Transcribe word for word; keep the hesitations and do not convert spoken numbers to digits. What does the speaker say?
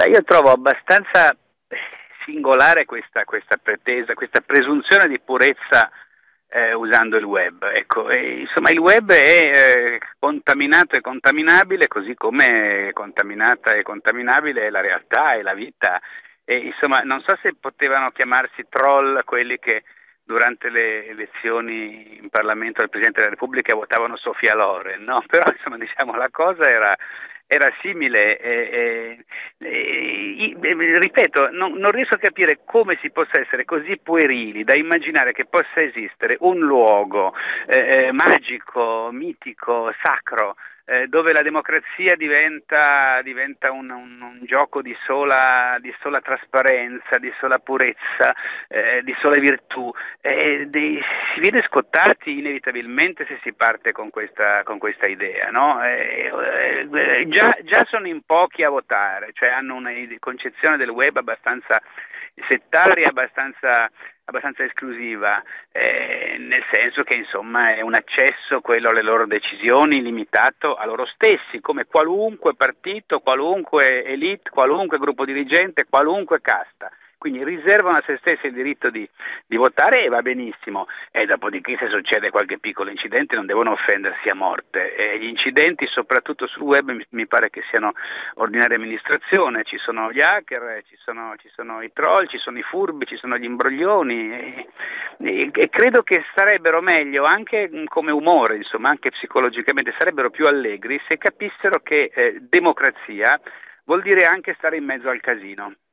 io trovo abbastanza singolare questa, questa pretesa, questa presunzione di purezza eh, usando il web. Ecco, e, insomma, il web è eh, contaminato e contaminabile, così come contaminata e contaminabile è la realtà e la vita. E, insomma, non so se potevano chiamarsi troll quelli che durante le elezioni in Parlamento del Presidente della Repubblica votavano Sofia Loren, no? Però insomma, diciamo, la cosa era, era simile. E, e, e, ripeto, non, non riesco a capire come si possa essere così puerili da immaginare che possa esistere un luogo eh, magico, mitico, sacro, Eh, dove la democrazia diventa, diventa un, un, un gioco di sola, di sola trasparenza, di sola purezza, eh, di sola virtù. Eh, di, si viene scottati inevitabilmente se si parte con questa, con questa idea, no? Eh, eh, già, già sono in pochi a votare, cioè hanno una concezione del web abbastanza settaria, abbastanza abbastanza esclusiva, eh, nel senso che insomma è un accesso, quello alle loro decisioni, limitato a loro stessi, come qualunque partito, qualunque elite, qualunque gruppo dirigente, qualunque casta. Quindi riservano a se stessi il diritto di, di votare e va benissimo, e dopodiché se succede qualche piccolo incidente non devono offendersi a morte. E gli incidenti soprattutto sul web mi, mi pare che siano ordinaria amministrazione, ci sono gli hacker, ci sono, ci sono i troll, ci sono i furbi, ci sono gli imbroglioni e, e, e credo che sarebbero meglio anche come umore, insomma anche psicologicamente, sarebbero più allegri se capissero che eh, democrazia vuol dire anche stare in mezzo al casino.